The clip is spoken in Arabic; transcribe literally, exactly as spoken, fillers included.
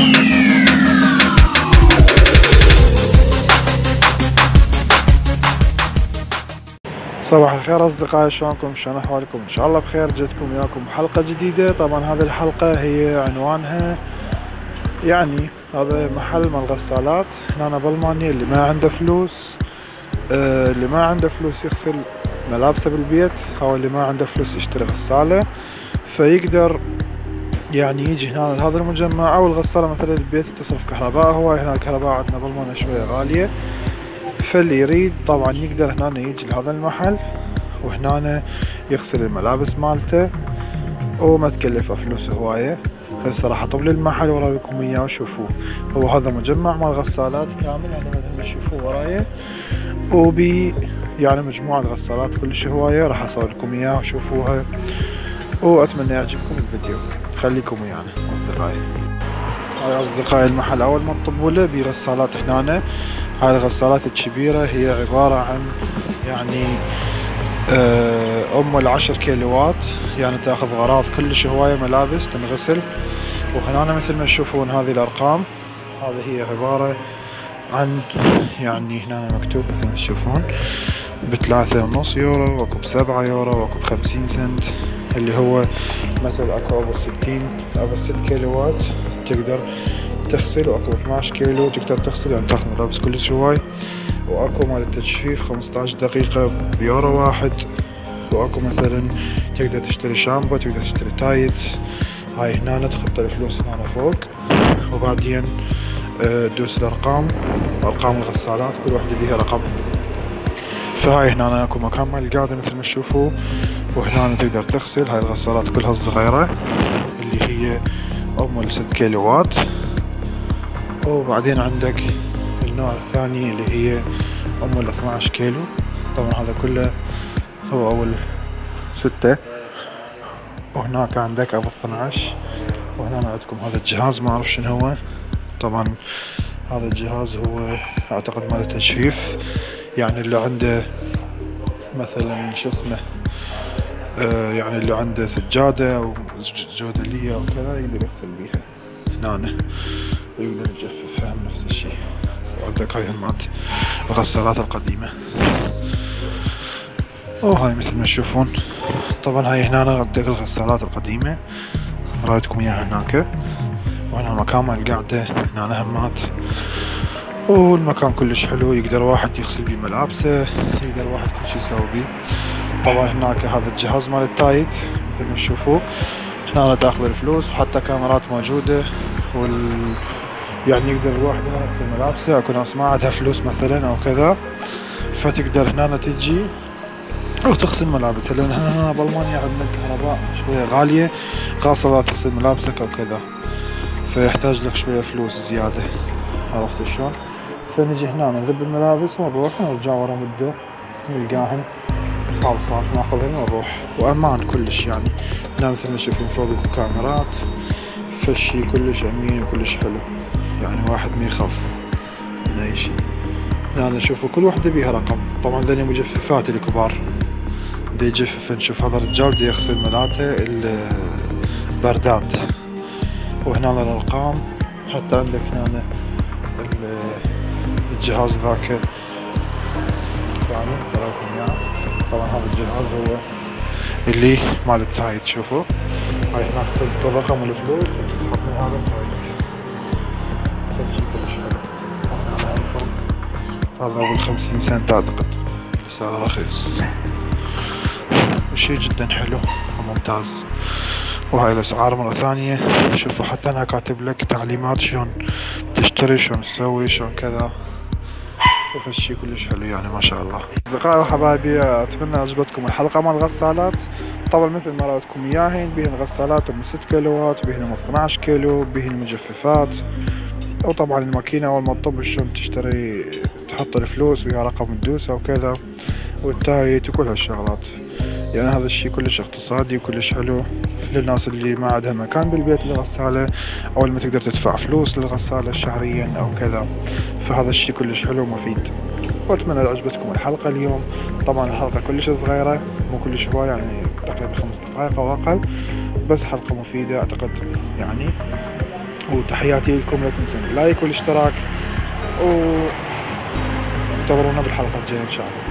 صباح الخير اصدقائي، شلونكم؟ شلون احوالكم؟ ان شاء الله بخير. جيتكم وياكم حلقة جديدة. طبعا هذه الحلقة هي عنوانها يعني هذا محل مال غسالات هنا بالمانيا. اللي ما عنده فلوس آه اللي ما عنده فلوس يغسل ملابسه بالبيت، او اللي ما عنده فلوس يشتري غسالة، فيقدر يعني يجي هنا لهذا المجمع. او الغسالة مثلا البيت تصرف كهرباء، هو هنا الكهرباء عندنا بالمانيا شوية غالية، فاللي يريد طبعا يقدر هنا يجي لهذا المحل وهنا يغسل الملابس مالته وما تكلفه فلوس هواية. هسه راح اطب لي المحل ورايكم اياه وشوفوه. هو هذا مجمع مال غسالات كامل، يعني مثل ما تشوفوه ورايا، وبي يعني مجموعة غسالات كلش هواية. راح اصور لكم اياها وشوفوها، واتمنى يعجبكم الفيديو. خليكم ويانا اصدقائي. هاي اصدقائي المحل اول ما تطبوا له بغسالات هنا. هاي الغسالات الكبيرة هي عبارة عن يعني ام العشر كيلوات، يعني تاخذ غراض كلش هواية ملابس تنغسل. وهنا مثل ما تشوفون هذه الارقام، هذه هي عبارة عن يعني هنا مكتوب مثل ما تشوفون بثلاثة ونص يورو، واكو بسبعة يورو، واكو بخمسين سنت. اللي هو مثل اكو ابو ستين ابو ست كيلوات تقدر تغسل، واكو اثناعش كيلو تقدر تغسل، يعني تاخذ ملابس كلش هواي. واكو مال التجفيف خمسطعش دقيقة بيورو واحد. واكو مثلا تقدر تشتري شامبو، تقدر تشتري تايت. هاي هنا تحط الفلوس هنا فوق، وبعدين تدوس الارقام، ارقام الغسالات كل واحدة بيها رقم. فهاي هنا اكو مكان مال القعدة مثل ما تشوفوا، وهنا تقدر تغسل. هاي الغسالات كلها الصغيرة اللي هي ام الست كيلوات. وبعدين عندك النوع الثاني اللي هي ام ال اثناعش كيلو. طبعا هذا كله هو اول ستة. وهناك عندك ابو اثناعش. وهنا عندكم هذا الجهاز ما اعرف شنو هو. طبعا هذا الجهاز هو اعتقد مال التجفيف، يعني اللي عنده مثلا شو اسمه آه يعني اللي عنده سجادة او جودلية او كذا يقدر يغسل بيها هنا ويقدر يجففها نفس الشيء. وعندك هاي مالت الغسالات القديمة. وهاي مثل ما تشوفون طبعا هاي هنا عندك الغسالات القديمة رايتكم اياها هناك. وهنا مكان مال القعدة هنا همات. والمكان كلش حلو، يقدر واحد يغسل بيه ملابسه، يقدر واحد كل شي يسوي بيه. طبعا هناك هذا الجهاز مال التايت مثل ما تشوفوه. هنا تاخذ الفلوس، وحتى كاميرات موجودة، وال يعني يقدر الواحد هنا يغسل ملابسه. اكو ناس ما عندها فلوس مثلا او كذا، فتقدر هنا تجي وتغسل ملابسها. لان هنا بالمانيا عندنا الكهرباء شوية غالية، خاصة اذا تغسل ملابسك او كذا، فيحتاج لك شوية فلوس زيادة. عرفت شلون؟ فنجي هنا نذب الملابس ونروح ونرجع ورا مدة نلقاهن خالصات، ناخذهن ونروح. وامان كلش، يعني هنا مثل ما تشوفون فوق الكاميرات، فالشي كلش امين وكلش حلو، يعني واحد ما يخاف من اي شي. هنا نشوفوا كل وحدة بيها رقم. طبعا ذني مجففات الكبار دا يجفف. نشوف هذا الرجال دا يغسل ملاته البردات. وهنا الارقام، حتى عندك هنا الجهاز ذاك يعني تراكم اياه. طبعا هذا الجهاز هو اللي مال التايت. شوفوا هاي هناك تحط الرقم والفلوس وتسحب من هذا التايت. هذا شي كلش حلو. هنا هاي فوق هذا اول خمسين سنت اعتقد، سعره رخيص وشي جدا حلو وممتاز. وهاي الاسعار مرة ثانية. شوفوا حتى انا كاتب لك تعليمات شلون تشتري، شلون تسوي، شلون كذا. وفالشي كلش حلو يعني ما شاء الله. اصدقائي وحبايبي، اتمنى عجبتكم الحلقة مال الغسالات. طبعا مثل ما رايتكم اياهن، بيهن غسالات ام ست كيلوات، بيهن ام اثناعش كيلو، بيهن مجففات. وطبعا الماكينة اول ما تطب شلون تشتري، تحط الفلوس ويا رقم تدوسه وكذا، والتايت وكل هالشغلات. يعني هذا الشي كلش اقتصادي وكلش حلو للناس اللي ما عندها مكان بالبيت للغسالة، او اللي ما تقدر تدفع فلوس للغسالة شهريا او كذا. فهذا الشي كلش حلو ومفيد. واتمنى عجبتكم الحلقة اليوم. طبعا الحلقة كلش صغيرة، مو كلش هواية، يعني تقريبا خمس دقائق او اقل، بس حلقة مفيدة اعتقد يعني وتحياتي لكم، لا تنسون اللايك والاشتراك، وانتظرونا بالحلقة الجاية ان شاء الله.